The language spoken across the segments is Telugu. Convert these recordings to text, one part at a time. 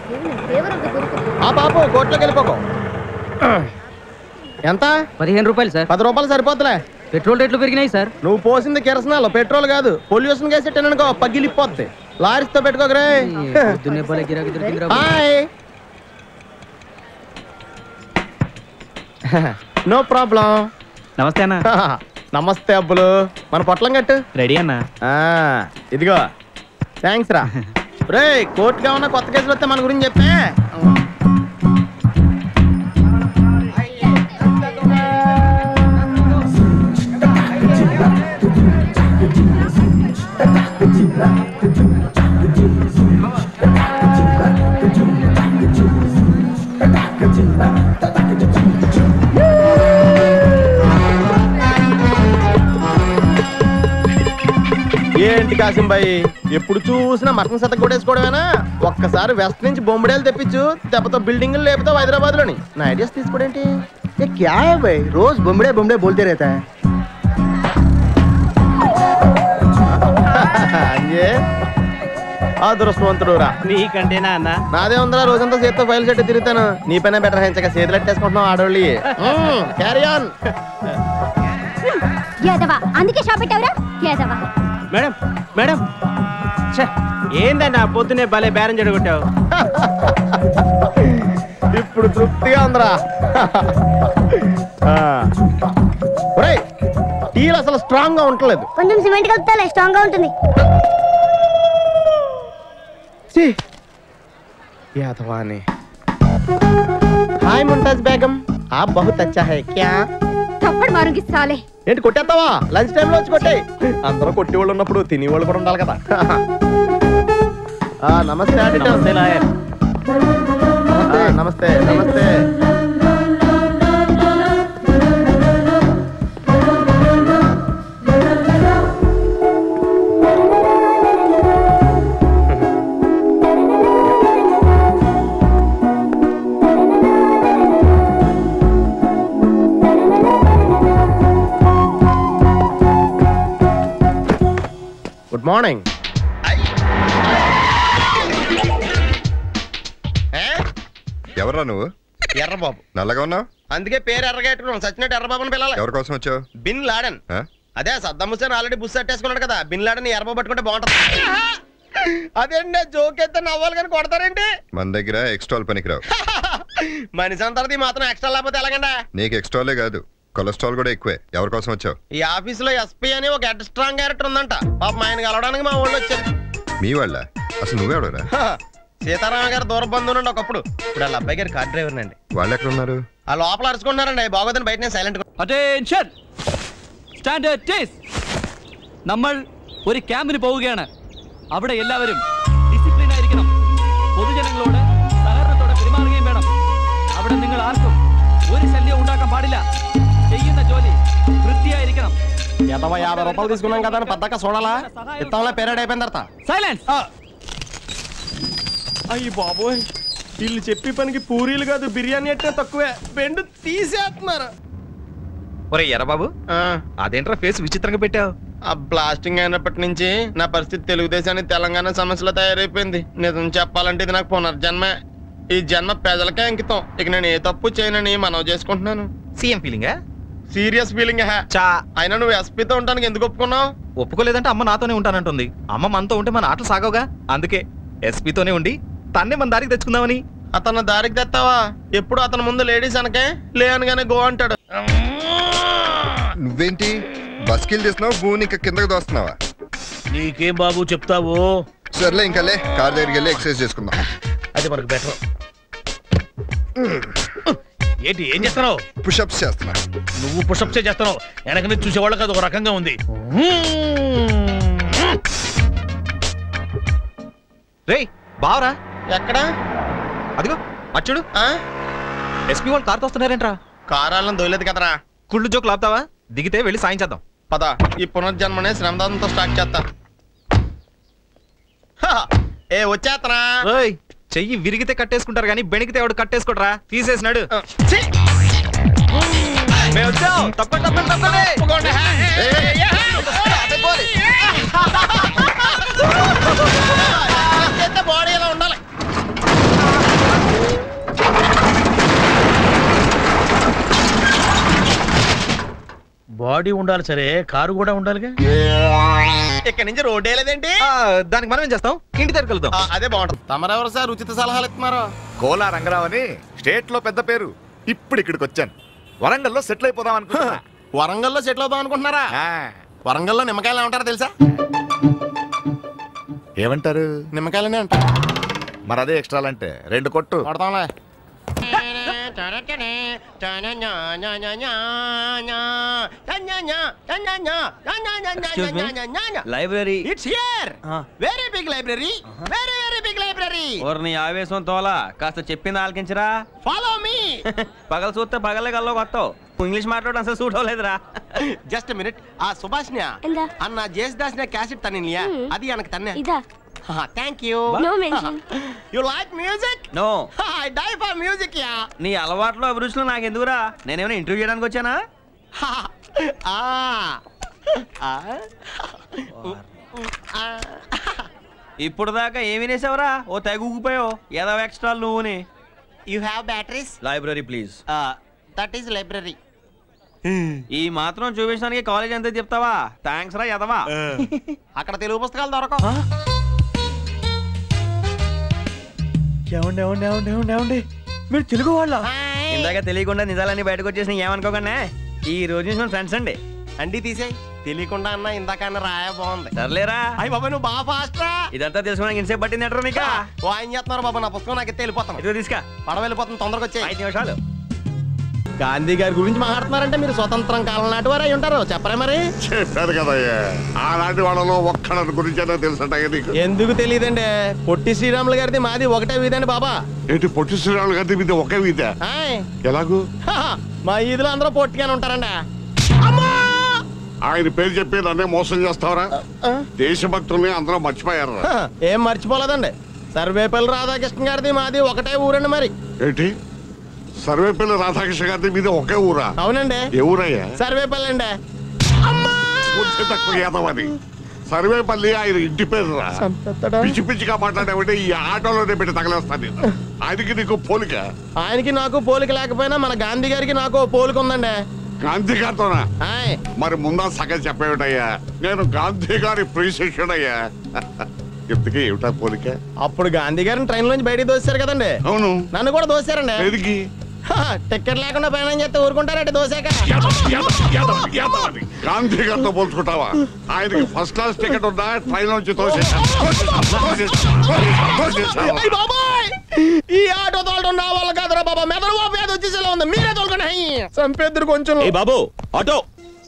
ఆ బాబు కోట్లోకి వెళ్ళిపోకు. ఎంత? 15 రూపాయలు సార్. 10 రూపాయలు సరిపోతులే. పెట్రోల్ రేట్లు పెరిగినాయి సార్. నువ్వు పోసింది కిరసనాలు, పెట్రోల్ కాదు. పొల్యూషన్ గ్యాస్ ఎట్టనుకో పగిలిపోద్ది. లారీస్తో పెట్టుకోకరే. No problem. నమస్తే అన్న. నమస్తే అబ్బులు. మన పొట్లం కట్టు. రెడీ అన్న. ఇదిగో థ్యాంక్స్ రా. రే కోర్టుగా ఉన్న కొత్త కేసులు వస్తే మన గురించి చెప్పే. ఏంటి కాసిం భాయ్, ఎప్పుడు చూసినా మటన్ సత కొట్టేసుకోవడమేనా? ఒక్కసారి వెస్ట్ నుంచి బొంబడేలు తెప్పించు, దెబ్బతో బిల్డింగ్ లేపుతావు హైదరాబాద్ లోని. నా ఐడియాస్ తీసుకోడేంటి? ये क्या है भाई, रोज बम्बड़े बम्बड़े बोलते रहता है. అదృష్టవంతుడు రా. నీకంటేనా అన్న? నాదే ఉందిరా, రోజంతా చేతితో ఫైల్ చెట్టు తిరుగుతాను. నీ పైన బెటర్ హెంచక చేతులు ఎట్టేసుకుంటున్నావు ఆడోళ్ళి. Carry on. అందుకే షాప్ పెట్టావురా యాదవా. మేడం మేడం, ఏందన్నా పొద్దునే భలే బేరం చెడగొట్టావు. ఇప్పుడు తృప్తిగా ఉందిరా. టీలు అసలు స్ట్రాంగ్ గా ఉండలేదు. కొంచెం సిమెంట్ కలుపుతా స్ట్రాంగ్ గా ఉంటుంది. హాయ్ ముంతాజ్ బేగం, आप बहुत अच्छा है क्या? थप्पड़ मारूंगी साले. ఏంటి కొట్టేస్తావా? లంచ్ టైం లో వచ్చి కొట్టే. అందరూ కొట్టేవాళ్ళు ఉన్నప్పుడు తినేవాళ్ళు కూడా ఉండాలి కదా. నమస్తే నమస్తే లాయర్. నమస్తే నమస్తే. Good morning. ఎవరా నువ్వు? ఎర్రబాబు. నల్లగా ఉన్నావు. అందుకే పేరు ఎర్రగా పెట్టుకున్నాం. సచ్చినట్టు ఎర్రబాబుని పిల్లలు. ఎవరి కోసం వచ్చావు? Bin Laden. అదే సద్దాం హుస్సేన్ ఆల్రెడీ బుస్ అట్టేసుకున్నాడు కదా, బిన్ లాడెన్ ఎర్రబాబు పట్టుకుంటే బాగుంటది. అదేంటి జోక్ అయితే నవ్వాలి కానీ కొడతారేంటి? మన దగ్గర ఎక్స్ట్రాల్ పనికిరావు. మనిషి అంతది మాత్రం ఎక్స్ట్రా లేకపోతే ఎలాగండా? నీకు ఎక్స్ట్రాలే కాదు, కొలెస్ట్రాల్ కూడా ఎక్కువే. ఎవరి కోసం వచ్చావు? ఈ ఆఫీస్ లో ఎస్పీ అని ఒక హెడ్ స్ట్రాంగ్ క్యారెక్టర్ ఉందంట. పాపం ఆయన కలవడానికి మా ఊళ్ళో వచ్చారు. మీ వాళ్ళ? అసలు నువ్వెవడరా? సీతారామ గారు దూర బంధువునండి ఒకప్పుడు. ఇప్పుడు వాళ్ళ అబ్బాయి గారు కార్ డ్రైవర్ నండి. వాళ్ళు ఎక్కడ ఉన్నారు? ఆ లోపల అరుచుకుంటున్నారండి. బాగోదని బయట సైలెంట్. അറ്റൻഷൻ സ്റ്റാൻഡേർഡ് ടേസ്. നമ്മൾ ഒരു ക്യാമ്പിന് പോവുകയാണ്. അവിടെ എല്ലാവരും ഡിസിപ്ലിൻ ആയിരിക്കണം. പൊതുജനങ്ങളോട് സഹകരണത്തോടെ പെരുമാറുകയും വേണം. അവിടെ നിങ്ങൾ ആർക്കും ഒരു ശല്യം ഉണ്ടാക്കാൻ പാടില്ല. ചെയ്യുന്ന ജോലി വൃത്തിയായിരിക്കണം. 50 రూపాయలు తీసుకున్నాం కదా అని పద్దక చూడాలా? ఇత్తంలో పేరేడ్ అయిపోయిన తర్వాత సైలెన్స్. అయ్యి బాబోయ్, వీళ్ళు చెప్పి పనికి పూరీలు కాదు బిర్యానీ అంటే తక్కువే. బెండు తీసేస్తున్నారు. ఒరే ఎర్రబాబు, అదేంట్రా ఫేస్ విచిత్రంగా పెట్టావు? ఆ బ్లాస్టింగ్ అయినప్పటి నుంచి నా పరిస్థితి తెలుగుదేశానికి తెలంగాణ సమస్యలో తయారైపోయింది. నిజం చెప్పాలంటే ఇది నాకు పునర్జన్మే. ఈ జన్మ ప్రజలకే అంకితం. ఇక నేను ఏ తప్పు చేయనని మనవి చేసుకుంటున్నాను. సీఎం ఫీలింగా? Serious feeling. చా అయినా నువ్వు ఎస్పీతో ఉంటానికి ఎందుకు ఒప్పుకున్నావు? ఒప్పుకోలేదంటే అమ్మ నాతోనే ఉంటానంటుంది. అమ్మ మనతో ఉంటే మన ఆటలు సాగవుగా. అందుకే ఎస్పీతోనే ఉండి తన్నే మన దారికి తెచ్చుకుందామని. అతను దారికి తెస్తావా? ఎప్పుడు అతని ముందు లేడీస్ అనకే లే అనగానే గో అంటాడు. నువ్వేంటి బస్కిల్ తీస్తున్నావు? భూమి ఇంకా కిందకి దోస్తున్నావా? నీకేం బాబు చెప్తావు? సర్లే ఇంకా లే, కార్ దగ్గరికి వెళ్ళి ఎక్సర్సైజ్ చేసుకుందాం. అది మనకు బెటర్. ఏంటి ఏం చేస్తున్నావు? పుషప్స్ చేస్తున్నా. నువ్వు పుషప్సే చేస్తున్నావు. వెనక నుంచి చూసేవాళ్ళకి అది ఒక రకంగా ఉంది. రేయ్ బావరా. ఎక్కడ? అదిగో అచ్చుడు. ఎస్పీ వాళ్ళు కారుతో వస్తున్నారేంట్రా? కారాలను దొయలేదు కదరా. కుళ్ళు జోకులు ఆపుతావా? దిగితే వెళ్ళి సాయం చేద్దాం. పద, ఈ పునర్జన్మనే శ్రమదానంతో స్టార్ట్ చేస్తా. ఏ వచ్చేస్తనా? చెయ్యి విరిగితే కట్టేసుకుంటారు కానీ బెణికితే ఎవడు కట్టేసుకోడరా. తీసేసినాడు. బాడీ ఎలా ఉండాలి? బాడీ ఉండాలి సరే, కారు కూడా ఉండాలిగా. ఇక్కడ నుంచి రోడ్డు వేయలేదేంటి? దానికి మనం ఏం చేస్తాం, ఇంటి దగ్గర కలుద్దాం. అదే బాగుంటుంది. తమరెవరు సార్ ఉచిత సలహాలు ఇస్తున్నారు? కోలా రంగరావు అని స్టేట్ లో పెద్ద పేరు. ఇప్పుడు ఇక్కడికి వచ్చాను. వరంగల్లో సెటిల్ అయిపోదాం అనుకుంటున్నా. వరంగల్లో సెటిల్ అవుదాం అనుకుంటున్నారా? వరంగల్లో నిమ్మకాయలు ఏమంటారో తెలుసా? ఏమంటారు? నిమ్మకాయలనే అంటారు. మరి అదే ఎక్స్ట్రా అంటే 2 కొట్టు కొడతాంలే. Library it's here. Very big library. Very big library. నీ ఆవేశం తోలా కాస్త చెప్పింది ఆలకించరా. Follow me. పగలు చూస్తే పగలే కల్లో కొత్తావు. ఇంగ్లీష్ మాట్లాడడం అసలు సూట్ అవ్వలేదురా. Just minute. ఆ సుభాష్ని అన్న జేస్దాస్ క్యాసెట్ తన్నియా, అది ఎనకు తన్నే. ఇదా thank you. No mention. You like music? No. I die for music yeah. నీ అలవాట్లో అభిరుచులు నాకు ఎందుకురా? నేనేమైనా ఇంటర్వ్యూ చేయడానికి వచ్చానా? ఇప్పుడు దాకా ఏమి వినేసావురా? ఓ తెగ ఊగిపోయావు. ఏదో ఎక్స్ట్రా నువ్వుని. You have batteries? Library please. That is library. ఈ మాత్రం చూపించడానికి కాలేజ్ ఎంత చెప్తావా? థ్యాంక్స్ రా ఎదవా. అక్కడ తెలుగు పుస్తకాలు దొరకవు. మీరు తెలుగు వాళ్ళ? ఇందాక తెలియకుండా నిజాలన్నీ బయటకు వచ్చేసిన ఏమనుకోకుండా ఈ రోజు నుంచి మన ఫ్రెండ్స్ అండి. అండి తీసేయ్. తెలియకుండా అన్న ఇందాక అన్న రాయ బాగుంది. సర్లేరా. అయ్యి బాబా నువ్వు బాగా ఫాస్ట్ రా. ఇదంతా తెలుసుకోవడానికి ఇంతసేపు పట్టింది ఎట్రా నీకా? ఓ ఆయన చేస్తున్నారు బాబా, నా పుస్తకం నాకు ఎత్తే వెళ్ళిపోతాను. ఇదిగో తీసుకా. పడవ వెళ్ళిపోతాను, తొందరగా వచ్చాయి. 5 నిమిషాలు. గాంధీ గారి గురించి మాట్లాడుతున్నారంటే మీరు స్వతంత్రం కాలం నాటి వారు అయి ఉంటారు. చెప్పరా మరి? చెప్పారు కదయ్యా, ఆనాటి వాళ్ళలో ఒక్కడి గురించి తెలుసట నీకు. ఎందుకు తెలియదండి? పొట్టి శ్రీరాములు గారిది మాది ఒకటే వీధండి బాబా. ఏంటి పొట్టి శ్రీరాములు గారి మీద ఒకే వీధ? ఎలాగూ? మా ఈదులో అందరూ పొట్టిగానే ఉంటారండి. ఆయన పేరు చెప్పి నన్నే మోసం చేస్తావరా? దేశభక్తుల్ని అందరూ మర్చిపోయారు. ఏం మర్చిపోలేదండి. సర్వేపల్లి రాధాకృష్ణ గారిది మాది ఒకటే ఊరండి. మరి ఏంటి సర్వేపల్లి రాధాకృష్ణ గారి మీద ఒకే ఊరా? అవునండి. ఏ ఊరయ్యా? సర్వేపల్లి అండి. తక్కువ ఏదవని సర్వేపల్లి ఆయన ఇంటి పేరు రా. పిచ్చి పిచ్చిగా మాట్లాడేవంటే ఈ ఆటోలోనే పెట్టి తగలేస్తాను. ఆయనకి నీకు పోలిక? ఆయనకి నాకు పోలిక లేకపోయినా మన గాంధీ గారికి నాకు పోలిక ఉందండి. గాంధీ గారితోనా? మరి ముందా సగం చెప్పేమిటయ్యా, నేను గాంధీ గారి ప్రియశిష్యుడయ్యా. ఇంతకీ ఏమిటా పోలిక? అప్పుడు గాంధీ గారిని ట్రైన్ నుంచి బయటికి దోశారు కదండి. అవును. నన్ను కూడా దోశారండి. ఎదిగి టికెట్ లేకుండా ప్రయాణం చేస్తే ఊరుకుంటారంటే దోశాక. గాంధీ గారితో పోల్చుకుంటావా? ఆయనకి ఫస్ట్ క్లాస్ టికెట్ ఉందా? ట్రైన్ నుంచి ఈ ఆటో తోలడం నా వల్ల కాదురా బాబా. మెదడు బాబు ఏదో వచ్చేసేలా ఉంది. మీరే తోలుకున్నా చంపేద్దరు కొంచెం. బాబు ఆటో.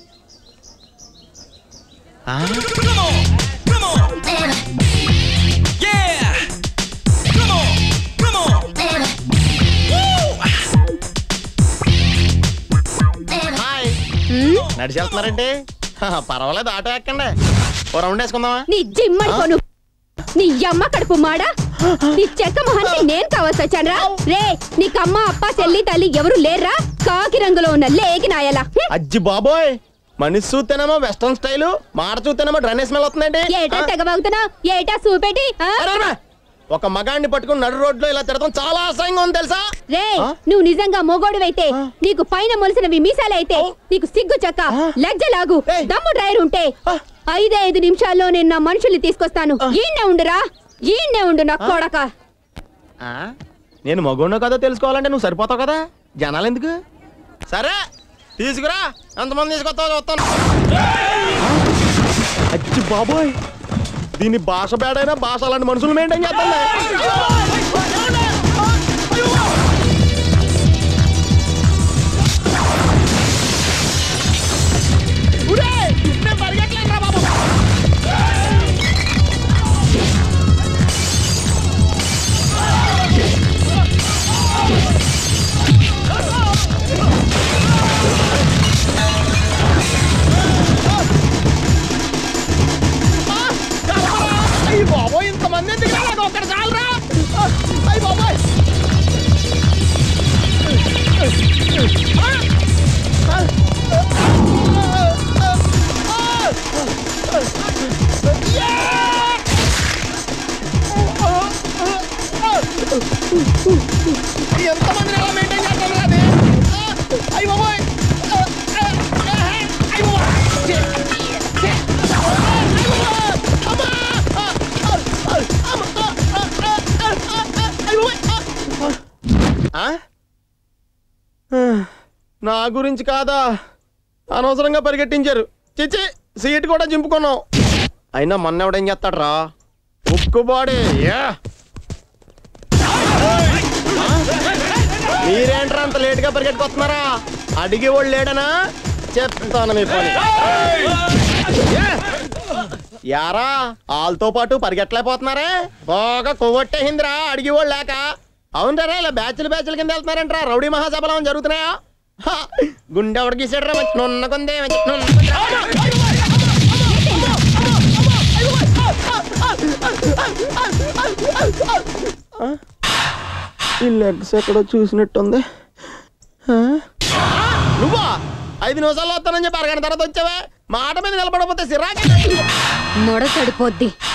నడిచి వెళ్తున్నారంటే పర్వాలేదు, ఆటో ఎక్కండి. ఓ రౌండ్ వేసుకుందామా? నీ జిమ్మడుకోను. నీ అమ్మ కడుపు మాడా. నీ చెక్క మొహానికి నేను కావాల్సి వచ్చాను రా. రే నీకు అమ్మ అప్ప చెల్లి తల్లి ఎవరు లేరా? కాకి రంగులో ఉన్న లేకి నాయలా. అజ్జి బాబోయ్, మనిషి చూస్తేనేమో వెస్టర్న్ స్టైల్, మాట చూస్తేనేమో డ్రైన్ స్మెల్ వస్తుందండి. ఏటా తెగబాగుతున్నావు? ఏటా చూపెట్టి. ఒక మగాడిని పట్టుకుని నడు రోడ్లో ఇలా తిరగడం చాలా అసహ్యంగా ఉంది తెలుసా? రే నువ్వు నిజంగా మొగోడివైతే, నీకు పైన మొలిసినవి మీసాలైతే, నీకు సిగ్గు చక్క లజ్జలాగు దమ్ము డ్రైవర్ ఉంటే 5 నిమిషాల్లో నేను నా మనుషుల్ని తీసుకొస్తాను. ఈయన్నే ఉండురా, ఈయన్నే ఉండు నా కొడక. నేను మగోడినో కదా తెలుసుకోవాలంటే నువ్వు సరిపోతావు కదా. జనాలు ఎందుకు? సరే తీసుకురా, ఎంతమంది తీసుకొస్తావు చూస్తాను. అచ్చి బాబోయ్, దీని భాష బేడైనా భాష అలాంటి మనుషులు మెయింటైన్ చేస్తాను. బాబోయ్, ఇంతమంది ఎందుకు రాలేదు? ఒక్కటి చాలరా. అయ్యి బాబోయ్, ఎంతమంది ఎలా మెయింటైన్ చేస్తాను అది? అయ్యి బాబోయ్, అయ్యి బాబోయ్. నా గురించి కాదా, అనవసరంగా పరిగెట్టించారు. చిచ్చి, సీట్ కూడా చింపుకున్నాం. అయినా మొన్న ఎవడేం చేస్తాడు రా, ఉక్కుబాడే. మీరేంట్రా అంత లేటుగా పరిగెట్టుకొస్తున్నారా? అడిగి వాళ్ళు లేడనా? చెప్తాను మీ పని. యారా వాళ్ళతో పాటు పరిగెట్టలేకపోతున్నారే? బాగా కొవ్వొట్టేసిందిరా అడిగి వాళ్ళు లేక. అవునరా, ఇలా బ్యాచ్లు కింద వెళ్తున్నారంట్రా? రౌడీ మహాసభలు జరుగుతున్నాయా? గుండె ఎవడికి గీసాడరా? నున్నకుందే ఈ లెగ్స్ ఎక్కడో చూసినట్టుంది. నువ్వా 5 నిమిషాల్లో వస్తానని చెప్పి అరగంట తర్వాత వచ్చావే. మాట మీద నిలబడకపోతే సిరాకే మొడ సడిపోద్ది.